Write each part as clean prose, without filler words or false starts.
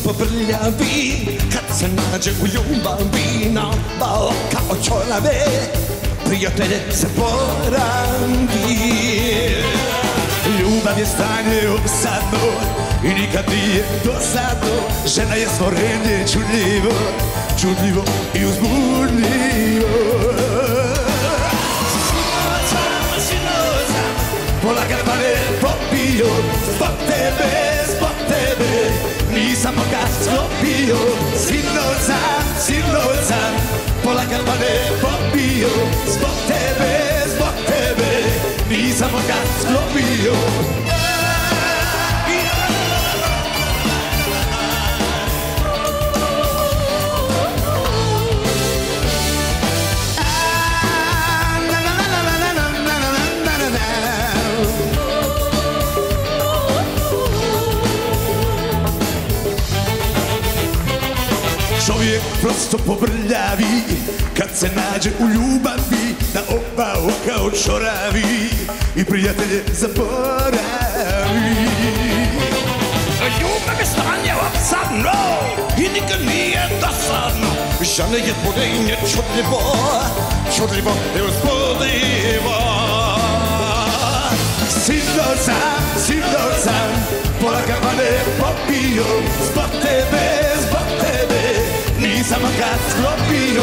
poprljavi kad se nađe u ljubavi. Nabao kao čorave, prijatelje zaboravi. Ljubav je stanje opsadno i nikad nije dosadno. Žena je stvorenje čudljivo, čudljivo i uzbudljivo. Sinoć sam pola kafane popio, zbog tebe nisam ga sklopio. Sinoć sam pola kafane popio, zbog tebe nisam ga sklopio. Čovjek prosto pobrljavi kad se nađe u ljubavi, da obao kao čoravi i prijatelje zaboravi. Ljubav je stanje opsadno i nikad nije dosadno. Žena je stvorenje čudljivo, čudljivo i uzbudljivo. Sinoć sam pola kafane popio, zbog tebe nisam ga sklopio.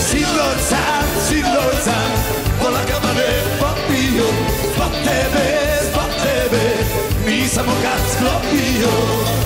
Sinoć sam pola kafane popio, zbog tebe nisam ga sklopio.